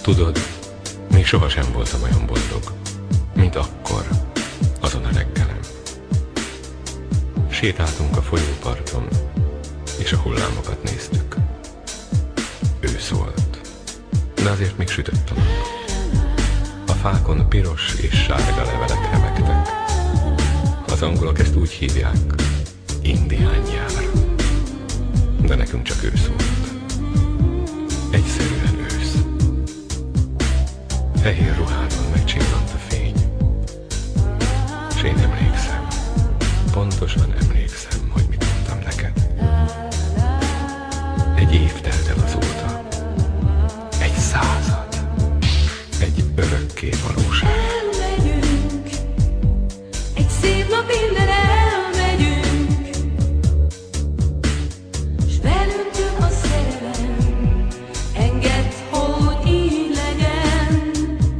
Tudod, még sohasem voltam olyan boldog, mint akkor, azon a reggelen. Sétáltunk a folyóparton, és a hullámokat néztük. Ősz volt, de azért még sütött a nap. A fákon piros és sárga levelek remegtek. Az angolok ezt úgy hívják, indián nyár. De nekünk csak ősz volt. Egyszerűen ősz. Fehér ruhádon megcsillant a fény. S én emlékszem, pontosan emlékszem, hogy mit mondtam neked. Egy év telt el azóta. Egy 100. Egy örökké valóság. Elmegyünk, egy szép nap innen elmegyünk, s velünk jön a szerelem, engedd, hogy így legyen.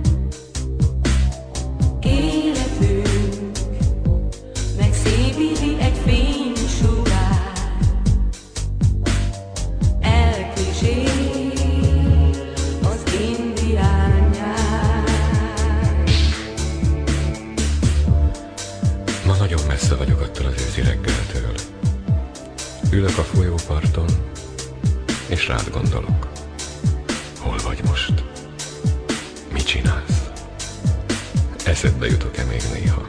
Életünk megszépíti egy fénysugár, elkísér az indián nyár. Ma nagyon messze vagyok attól az őszi reggeltől. Ülök a folyóparton, és rád gondolok. Hol vagy most? Mit csinálsz? Eszedbe jutok-e még néha?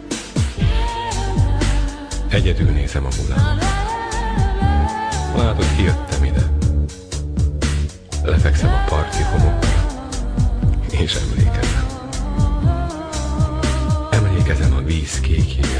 Egyedül nézem a hullámokat. Látod, kijöttem ide. Lefekszem a parti homokra, és emlékezem. Emlékezem a víz kékjére,